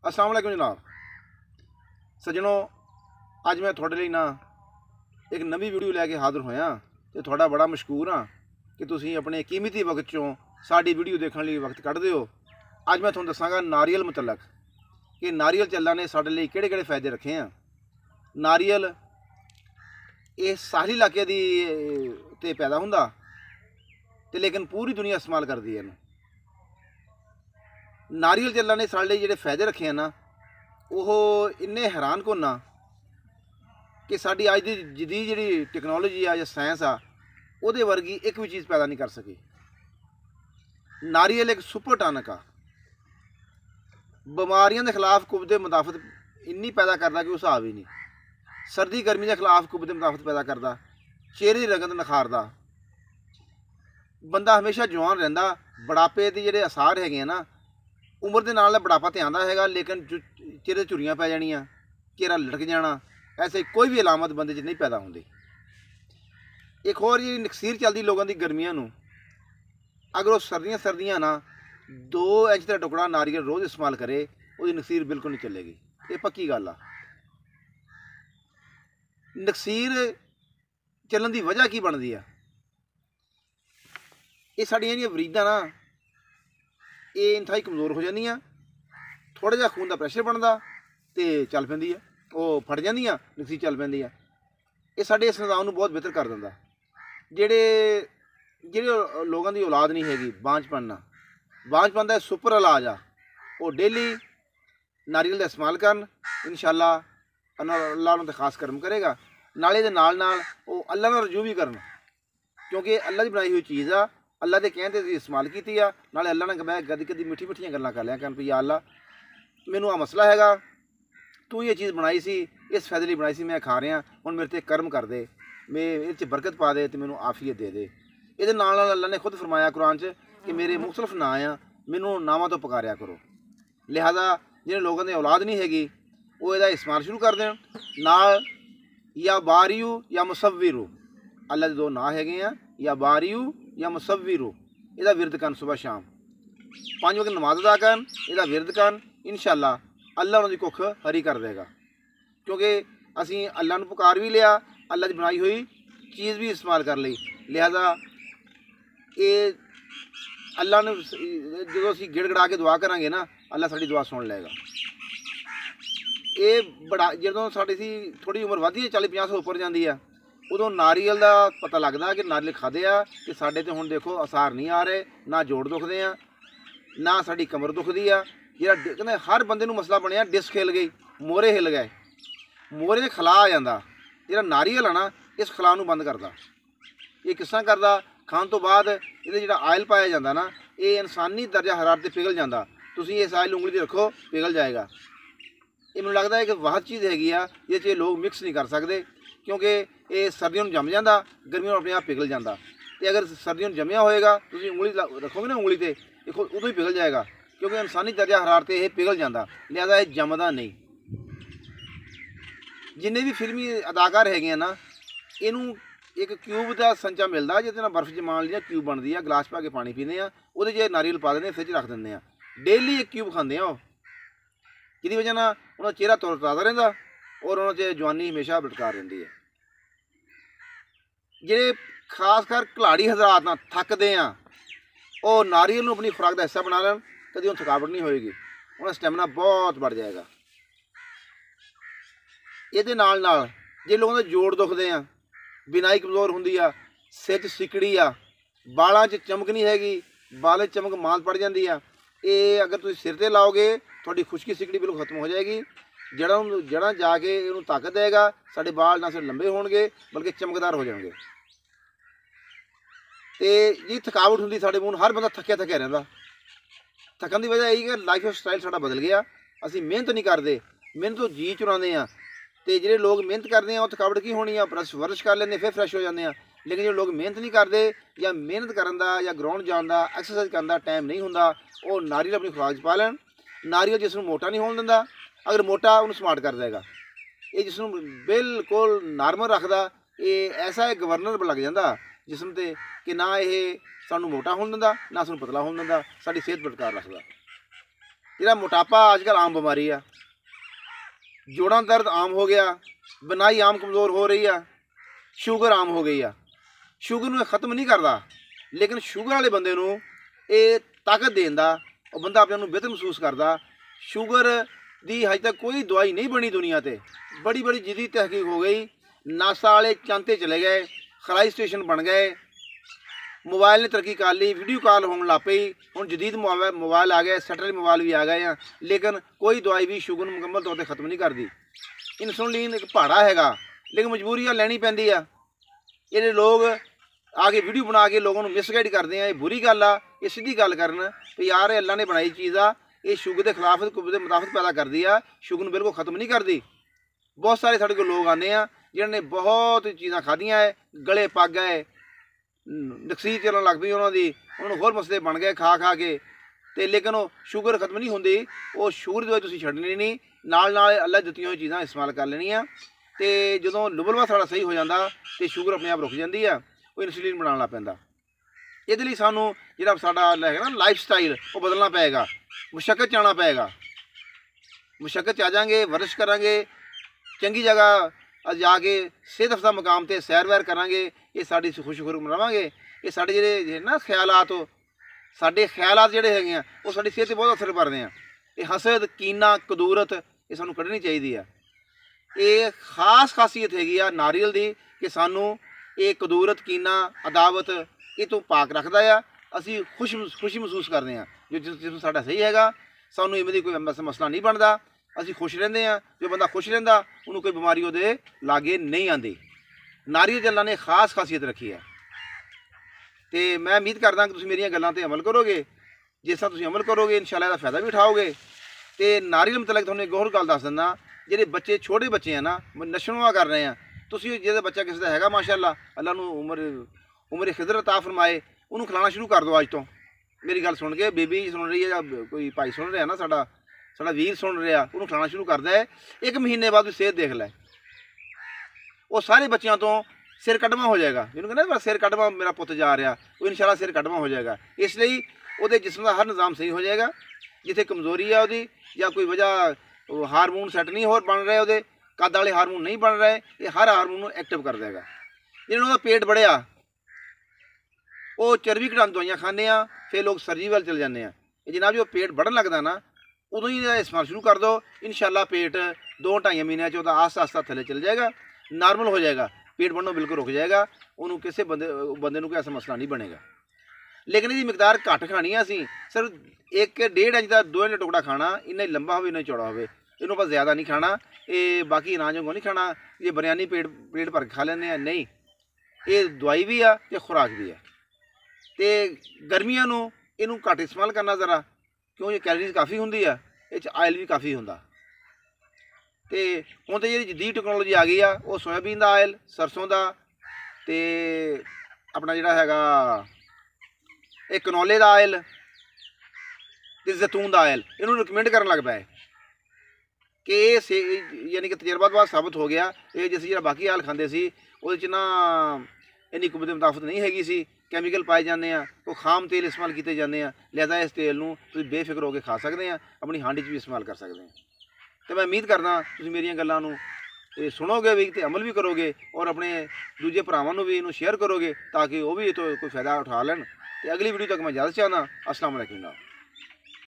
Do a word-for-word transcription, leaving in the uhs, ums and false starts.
अस्सलाम वालेकुम जनाब सज्जनों, अज मैं थोड़े लिए ना एक नवी वीडियो लैके हाजिर होया तो थोड़ा बड़ा मशहूर हाँ कि तुसीं अपने कीमती वक्त चों साडी वीडियो देखने लिए वक्त कढ़दे हो। अज मैं तुहानूं दसांगा नारियल मुतलक कि नारियल च अल्लाह ने साडे लिए किहड़े किहड़े फायदे रखे हैं। नारियल ये साहली इलाके दी ते पैदा हुंदा ते लेकिन पूरी दुनिया इस्तेमाल करदी है। नारियल च अल्लाह ने साडे लिए जिहड़े फायदे रखे हैं ना वो इन्ने हैरान कोना कि साडी अज की जदीद जी टैक्नोलॉजी आ या साइंस आ उहदे वर्गी एक भी चीज़ पैदा नहीं कर सकी। नारियल एक सुपर टानक आ, बीमारियों के खिलाफ कुवत मुदाफत इन्नी पैदा करता कि उस हिसाब ही नहीं। सर्दी गर्मी के खिलाफ कुवत मुदाफत पैदा करता, चेहरे की रंगत निखारदा, बंदा हमेशा जवान रहिंदा। बुढ़ापे के जिहड़े आसार है ना, उम्र के नाल बुढ़ापा तो आंदा है लेकिन चेहरे झुरियां पै जानियां, चेहरा लटक जाना, ऐसे कोई भी अलामत बंदे च नहीं पैदा होंदी। एक होर जी नकसीर चलती लोगों की गर्मियों नूं, अगर वो सर्दियां सर्दियां ना दो इंच का टुकड़ा नारियल रोज़ इस्तेमाल करे उसकी नकसीर बिल्कुल नहीं चलेगी। ये पक्की गल आ। नकसीर चलन की वजह की बनती है, ये साड़ियां जिहड़ियां वरीदां ना ये इंतहाई कमज़ोर हो जांदियां, थोड़ा जिहा खून का प्रैशर बनता तो चल पैंदी है, वो फट जांदियां, नकसीर चल पैंदी है। ये साडे इस निज़ाम नूं बहुत बेहतर कर दिंदा। जिहड़े जिहड़े लोगों की औलाद नहीं हैगी, बांझपन ना बांझपन का सुपर इलाज आ, वो डेली नारियल का इस्तेमाल करन, इंशाअल्लाह अल्लाह उन्हां ते खास करम करेगा। नाले दे नाल नाल वो अल्लाह नाल रजू भी करन, क्योंकि अल्लाह की बनाई हुई चीज़ आ, अल्लाह के कहने ते इस्तेमाल की आ। नाले अल्लाह ने कहा कदी कदी मिठी मिठियां गल्लां कर लिया कर भी या अल्लाह मैनू आ मसला हैगा, तू ये चीज़ बनाई सी, इस फायदे लिए बनाई सी, मैं खा रहा हुण मेरे ते कर्म कर दे, मैं ये बरकत पा दे तो मैनू आफियत दे दे। ये नाल नाल अल्लाह ने खुद फरमाया कुरान च कि मेरे मुख्तलिफ नाँ आ, मैनू नावां तो पुकारिया करो। लिहाजा जिन्हें लोगों की औलाद नहीं हैगी वो इसका इस्तेमाल शुरू कर दें। नाल या बारियू या मुसव्विरू, अल्लाह के दो नाँ हैगे आ, या बारियू या मुसव्विरू। इसका विरद कर सुबह शाम पाँच वक्त नमाज अदा कर, इसका विरद कर, इंशाअल्लाह अल्लाह उन्होंने कुख हरी कर देगा। क्योंकि असी अल्लाह ने पुकार भी लिया, अल्लाह की बनाई हुई चीज़ भी इस्तेमाल कर ली। लिहाजा ये अल्लाह ने जो असी गिड़गड़ा के दुआ करांगे ना, अल्लाह साड़ी दुआ सुन लेगा। ये बड़ा जो साड़ी सी थोड़ी उम्र वधी है, चाली पचास सौ उपर जाती है, उदों नारियल का पता लगता कि नारियल खादे आ कि साढ़े तो हुण देखो आसार नहीं आ रहे, ना जोड़ दुखते हैं ना साड़ी कमर दुखती आ। जिहड़ा कहते हर बंदे नूं मसला बनया डिस्क हिल गई, मोहरे हिल गए, मोहरे खला आ जाता। जिहड़ा नारियल है ना इस खला नूं बंद करता। ये किस तरह करता, खाण तो बाद ये जिहड़ा आयल पाया जाता ना, ये इंसानी दर्जा हरारत ते पिघल जाता। तुसीं इस आयल उंगली ते रखो, पिघल जाएगा। ये मैनूं लगता है कि वाहद चीज़ हैगी आ, ये च लोग मिक्स नहीं कर सकते, क्योंकि ये सर्दियों में जम जाता, गर्मियों में अपने आप पिघल जाता। तो अगर सर्दियों में जमया होएगा तुसीं उंगली रखोगे ना उंगली ते, देखो उदों ही पिघल जाएगा, क्योंकि इंसानी दर्जा हरारत ये पिघल जाता। लिहाजा ये जमदा नहीं। जिन्ने भी फिल्मी अदाकार है ना, इनू एक क्यूब का संचा मिलता जिससे बर्फ जमान लिया क्यूब बनती है, गिलास पा के पानी पीने, वो नारियल पा देने, फ्रिज रख देंगे, डेली एक क्यूब खाते हैं, जिसकी वजह ना उन्होंने चेहरा तरोताज़ा रहिंदा और उन्होंने जवानी हमेशा बरकरार रहिंदी है। जे खासकर खिलाड़ी हजरात ना थकते हैं, और नारियल नूं अपनी खुराक का हिस्सा बना लैन, कभी उन्हें थकावट नहीं होएगी, उन्हें स्टैमिना बहुत बढ़ जाएगा। ये नाल नाल जे लोगों के जोड़ दुखते हैं, बिनाई कमज़ोर होंदी आ, सिर च सिकड़ी आ, बालों च चमक नहीं हैगी, बालों च चमक मांद पड़ जाती है, ये अगर तुम सिर ते लाओगे थोड़ी खुश्की सिकड़ी बिल्कुल खत्म हो जाएगी। जड़ों जड़ा जाके इन्हूं ताकत देगा, साडे बाल ना सिर्फ लंबे होणगे बल्कि चमकदार हो जाएंगे। तो जी थकावट होंदी साडे मूँह, हर बंदा थकिया थकिया रहिंदा। थकन की वजह यही कि लाइफ स्टाइल साडा बदल गया, असीं मेहनत नहीं करते, मेहनत तो जी चुराते हैं। तो जिहड़े लोग मेहनत करते हैं वो थकावट की होनी है, ब्रश वर्श कर लेंगे फिर फ्रैश हो जाते हैं। लेकिन जो लोग मेहनत नहीं करते या मेहनत करन दा या ग्राउंड जान दा एक्सरसाइज करन दा टाइम नहीं हुंदा, वो नारियल अपनी खुराक च पा लैन। नारियल जिसनूं मोटा नहीं होण दिंदा, अगर मोटा उन्हें स्मार्ट कर देगा। ये जिसनूं बिल्कुल नॉर्मल रखदा, ये ऐसा एक गवर्नर लग जाता जिसम ते कि ना ये सानूं मोटा होण दिंदा ना सानूं पतला होण दिंदा, साडी सेहत बरकरार रखदा। ਜਿਹੜਾ ਮੋਟਾਪਾ ਅੱਜ ਕੱਲ੍ਹ ਆਮ ਬਿਮਾਰੀ ਆ, ਜੋੜਾਂ ਦਰਦ ਆਮ ਹੋ ਗਿਆ, ਬਨਾਈ ਆਮ ਕਮਜ਼ੋਰ ਹੋ ਰਹੀ ਆ, ਸ਼ੂਗਰ ਆਮ ਹੋ ਗਈ ਆ। ਸ਼ੂਗਰ ਨੂੰ ਇਹ ਖਤਮ ਨਹੀਂ ਕਰਦਾ, ਲੇਕਿਨ ਸ਼ੂਗਰ ਵਾਲੇ ਬੰਦੇ ਨੂੰ ਇਹ ਤਾਕਤ ਦੇਣ ਦਾ, ਉਹ ਬੰਦਾ ਆਪਣੇ ਨੂੰ ਬਿਹਤਰ ਮਹਿਸੂਸ ਕਰਦਾ। ਸ਼ੂਗਰ ਦੀ ਹਜੇ ਤੱਕ ਕੋਈ ਦਵਾਈ ਨਹੀਂ ਬਣੀ ਦੁਨੀਆ 'ਤੇ। ਬੜੀ ਬੜੀ ਜਦੀ ਤਹਿਕੀਕ ਹੋ ਗਈ, ਨਾਸਾ ਵਾਲੇ ਚੰਦ 'ਤੇ ਚਲੇ ਗਏ, ਖਲਾਈ ਸਟੇਸ਼ਨ ਬਣ ਗਏ, ਮੋਬਾਈਲ ਨੇ ਤਰੱਕੀ ਕਰ ਲਈ, ਵੀਡੀਓ ਕਾਲ ਹੋਣ ਲੱਗ ਪਈ, ਹੁਣ ਜਦੀਦ ਮੋਬਾਈਲ ਮੋਬਾਈਲ ਆ ਗਏ, ਸੈਟਲਾਈਟ ਮੋਬਾਈਲ ਵੀ ਆ ਗਏ ਆ, ਲੇਕਿਨ ਕੋਈ ਦਵਾਈ ਵੀ ਸ਼ੂਗਰ ਨੂੰ ਮੁਕੰਮਲ ਤੌਰ 'ਤੇ ਖਤਮ ਨਹੀਂ ਕਰਦੀ। ਇਨਸੂਲਿਨ ਇੱਕ ਭਾੜਾ ਹੈਗਾ, ਲੇਕਿਨ ਮਜਬੂਰੀ ਆ, ਲੈਣੀ ਪੈਂਦੀ ਆ। ਇਹਦੇ ਲੋਕ ਆ ਕੇ ਵੀਡੀਓ ਬਣਾ ਕੇ ਲੋਕਾਂ ਨੂੰ ਮਿਸਗਾਈਡ ਕਰਦੇ ਆ, ਇਹ ਬੁਰੀ ਗੱਲ ਆ। ਇਹ ਸਿੱਧੀ ਗੱਲ ਕਰਨ ਵੀ ਯਾਰ ਇਹ ਅੱਲਾ ਨੇ ਬਣਾਈ ਚੀਜ਼ ਆ, ਇਹ ਸ਼ੂਗਰ ਦੇ ਖਿਲਾਫ ਕੁਬਰ ਦੇ ਮੁਤਾਬਕ ਪੈਦਾ ਕਰਦੀ ਆ, ਸ਼ੂਗਰ ਨੂੰ ਬਿਲਕੁਲ ਖਤਮ ਨਹੀਂ ਕਰਦੀ। ਬਹੁਤ ਸਾਰੇ ਸਾਡੇ ਕੋਲ ਲੋਕ ਆਉਂਦੇ ਆ ਜਿਨ੍ਹਾਂ ਨੇ ਬਹੁਤ ਚੀਜ਼ਾਂ ਖਾਧੀਆਂ ਹੈ, ਗਲੇ ਪੱਗ ਗਏ, ਨਕਸੀ ਚੱਲਣ ਲੱਗ ਪਈ ਉਹਨਾਂ ਦੀ, ਉਹਨਾਂ ਨੂੰ ਹੋਰ ਮਸਲੇ ਬਣ ਗਏ ਖਾ ਖਾ ਕੇ, ਅਤੇ ਲੇਕਿਨ ਉਹ ਸ਼ੂਗਰ ਖਤਮ ਨਹੀਂ ਹੁੰਦੀ। ਉਹ ਸ਼ੂਗਰ ਦੀ ਦਵਾਈ ਤੁਸੀਂ ਛੱਡਣੀ ਨਹੀਂ, ਨਾਲ ਨਾਲ ਅੱਲਾ ਦਿੱਤੀਆਂ ਹੋਈ ਚੀਜ਼ਾਂ ਇਸਤੇਮਾਲ ਕਰ ਲੈਣੀਆਂ। ਅਤੇ ਜਦੋਂ ਲੁਬਲਵਾ ਸਾਡਾ ਸਹੀ ਹੋ ਜਾਂਦਾ ਅਤੇ ਸ਼ੂਗਰ ਆਪਣੇ ਆਪ ਰੁਕ ਜਾਂਦੀ ਆ, ਉਹ ਇਨਸੂਲਿਨ ਬਣਾਉਣ ਲੱਗ ਪੈਂਦਾ। ਇਹਦੇ ਲਈ ਸਾਨੂੰ ਜਿਹੜਾ ਸਾਡਾ ਹੈਗਾ ਨਾ ਲਾਈਫ ਸਟਾਈਲ, ਉਹ ਬਦਲਣਾ ਪਏਗਾ, ਮੁਸ਼ੱਕਤ 'ਚ ਆਉਣਾ ਪਏਗਾ। ਮੁਸ਼ੱਕਤ 'ਚ ਆ ਜਾਵਾਂਗੇ, ਵਰਜਿਸ਼ ਕਰਾਂਗੇ, ਚੰਗੀ ਜਗ੍ਹਾ ਜਾ ਕੇ ਸਿਹਤ ਅਫਜ਼ਾ ਮੁਕਾਮ 'ਤੇ ਸੈਰ ਵੈਰ ਕਰਾਂਗੇ, ਇਹ ਸਾਡੀ ਖੁਸ਼ਖੁਰੂ ਰਵਾਂਗੇ। ਇਹ ਸਾਡੇ ਜਿਹੜੇ ਨਾ ਖਿਆਲਾਤ, ਸਾਡੇ ਖਿਆਲਾਤ ਜਿਹੜੇ ਹੈਗੇ ਆ, ਉਹ ਸਾਡੀ ਸਿਹਤ 'ਤੇ ਬਹੁਤ ਅਸਰ ਕਰਦੇ ਆ। ਇਹ ਹਸਦ, ਕੀਨਾ, ਕਦੂਰਤ, ਇਹ ਸਾਨੂੰ ਕੱਢਣੀ ਚਾਹੀਦੀ ਆ। ਇਹ ਖਾਸ ਖਾਸੀਅਤ ਹੈਗੀ ਆ ਨਾਰੀਅਲ ਦੀ ਕਿ ਸਾਨੂੰ ਇਹ ਕਦੂਰਤ, ਕੀਨਾ, ਅਦਾਵਤ ਇਹ ਤੋਂ ਪਾਕ ਰੱਖਦਾ ਆ। ਅਸੀਂ ਖੁਸ਼ ਖੁਸ਼ੀ ਮਹਿਸੂਸ ਕਰਦੇ ਹਾਂ। ਜੋ ਜਿਸਮ ਸਾਡਾ ਸਹੀ ਹੈਗਾ, ਸਾਨੂੰ ਇਵੇਂ ਦੀ ਕੋਈ ਮਸਲਾ ਨਹੀਂ ਬਣਦਾ, ਅਸੀਂ ਖੁਸ਼ ਰਹਿੰਦੇ ਹਾਂ। ਜੋ ਬੰਦਾ ਖੁਸ਼ ਰਹਿੰਦਾ ਉਹਨੂੰ ਕੋਈ ਬਿਮਾਰੀ ਉਹਦੇ ਲਾਗੇ ਨਹੀਂ ਆਉਂਦੀ। ਨਾਰੀਅਲ ਅੱਲਾ ਨੇ ਖਾਸ ਖਾਸੀਅਤ ਰੱਖੀ ਹੈ। ਅਤੇ ਮੈਂ ਉਮੀਦ ਕਰਦਾ ਕਿ ਤੁਸੀਂ ਮੇਰੀਆਂ ਗੱਲਾਂ 'ਤੇ ਅਮਲ ਕਰੋਗੇ। ਜਿਸ ਤਰ੍ਹਾਂ ਤੁਸੀਂ ਅਮਲ ਕਰੋਗੇ ਇਨਸ਼ਾਅੱਲਾ ਇਹਦਾ ਫਾਇਦਾ ਵੀ ਉਠਾਓਗੇ। ਅਤੇ ਨਾਰੀਅਲ ਮੁਤਲਕ ਤੁਹਾਨੂੰ ਇੱਕ ਹੋਰ ਗੱਲ ਦੱਸ ਦਿੰਦਾ, ਜਿਹੜੇ ਬੱਚੇ ਛੋਟੇ ਬੱਚੇ ਆ ਨਾ, ਨਸ਼ੋਨੁਮਾ ਕਰ ਰਹੇ ਆ, ਤੁਸੀਂ ਜਿਹਦਾ ਬੱਚਾ ਕਿਸੇ ਦਾ ਹੈਗਾ ਮਾਸ਼ਾਅੱਲਾ, ਅੱਲਾ ਨੂੰ ਉਮਰ ਉਮਰ ਖਿਦਰ ਅਤਾ ਫਰਮਾਏ, ਉਹਨੂੰ ਖਿਲਾਉਣਾ ਸ਼ੁਰੂ ਕਰ ਦਿਓ ਅੱਜ ਤੋਂ। ਮੇਰੀ ਗੱਲ ਸੁਣ ਕੇ ਬੇਬੀ ਸੁਣ ਰਹੀ ਹੈ ਜਾਂ ਕੋਈ ਭਾਈ ਸੁਣ ਰਿਹਾ ਨਾ, ਸਾਡਾ ਸਾਡਾ ਵੀਰ ਸੁਣ ਰਿਹਾ, ਉਹਨੂੰ ਖਿਲਾਉਣਾ ਸ਼ੁਰੂ ਕਰਦਾ ਹੈ। ਇੱਕ ਮਹੀਨੇ ਬਾਅਦ ਵੀ ਸਿਹਤ ਦੇਖ ਲੈ, ਉਹ ਸਾਰੇ ਬੱਚਿਆਂ ਤੋਂ ਸਿਰ ਕੱਢਵਾਂ ਹੋ ਜਾਏਗਾ। ਜਿਹਨੂੰ ਕਹਿੰਦਾ ਸਿਰ ਕੱਢਵਾਂ ਮੇਰਾ ਪੁੱਤ ਜਾ ਰਿਹਾ, ਉਹ ਇਨਸ਼ਾਅੱਲਾ ਸਿਰ ਕੱਢਵਾਂ ਹੋ ਜਾਏਗਾ। ਇਸ ਲਈ ਉਹਦੇ ਜਿਸਮ ਦਾ ਹਰ ਨਿਜ਼ਾਮ ਸਹੀ ਹੋ ਜਾਏਗਾ। ਜਿੱਥੇ ਕਮਜ਼ੋਰੀ ਆ ਉਹਦੀ ਜਾਂ ਕੋਈ ਵਜ੍ਹਾ ਹਾਰਮੋਨ ਸੈੱਟ ਨਹੀਂ ਹੋਰ ਬਣ ਰਹੇ, ਉਹਦੇ ਕੱਦ ਵਾਲੇ ਹਾਰਮੋਨ ਨਹੀਂ ਬਣ ਰਹੇ, ਇਹ ਹਰ ਹਾਰਮੋਨ ਨੂੰ ਐਕਟਿਵ ਕਰ ਦੇਗਾ। ਜਿਹਨੂੰ ਉਹਦਾ ਪੇਟ ਬੜਿਆ, ਉਹ ਚਰਬੀ ਘਟਾਉਣ ਦਵਾਈਆਂ ਖਾਂਦੇ ਆ, ਫਿਰ ਲੋਕ ਸਰਜਰੀ ਵੱਲ ਚਲੇ ਜਾਂਦੇ ਆ। ਇਹ ਜਨਾਬ ਜੋ ਪੇਟ बढ़न लगदा ना, उदों ही इस्तेमाल शुरू कर दो, इंशाअल्लाह पेट दो ढाई महीनों च आस्ता आस्ता थले चल जाएगा, नॉर्मल हो जाएगा, पेट बढ़नों बिल्कुल रुक जाएगा। उन्होंने किसी बंदे बंदे को ऐसा मसला नहीं बनेगा। लेकिन इसकी मिकदार घट खानी है, असी सिर्फ एक डेढ़ इंच का दो इंच टुकड़ा खाना, इन्ना लंबा हो इन्ना चौड़ा हो, इन्हों पर ज़्यादा नहीं खाना। ये बाकी अनाजों को नहीं खाना, ये बिरयानी पेट पेट भर के खा लेने नहीं, ये दवाई भी आ ते खुराक भी है। तो गर्मियों में इनू घट इस्तेमाल करना ज़रा, क्यों ये कैलरीज काफ़ी होंगी है, ये आयल भी काफ़ी होंदा। तो हुण तो जी जदीद टैक्नोलॉजी आ गई आ, वो सोयाबीन का आयल, सरसों का, तो अपना जिहड़ा हैगा एक कनौले का आयल ते जैतून का आयल, इन्हों रिकमेंड करन लग पाए कि ये यानी कि तजर्बा बाद साबित हो गया। ये जिस जो बाकी आयल खाते सी वो ना इन्नी कुवत मुदाफत नहीं हैगी सी, कैमिकल पाए जाते हैं, वो खाम तेल इस्तेमाल किए जाते हैं। लिहाजा इस तेल नूं तुसीं बेफिक्र होकर खा सकते हैं, अपनी हांड च भी इस्तेमाल कर सकते हैं। तो मैं उम्मीद करदा तुसीं मेरियां गल्लां नूं ते सुनोगे भी ते अमल भी करोगे और अपने दूजे भरावां नूं भी इहनूं शेयर करोगे ताकि वो भी इह तों कोई फायदा उठा लैण। ते अगली वीडियो तक मैं इजाज़त चाहना। अस्सलाम वालेकुम।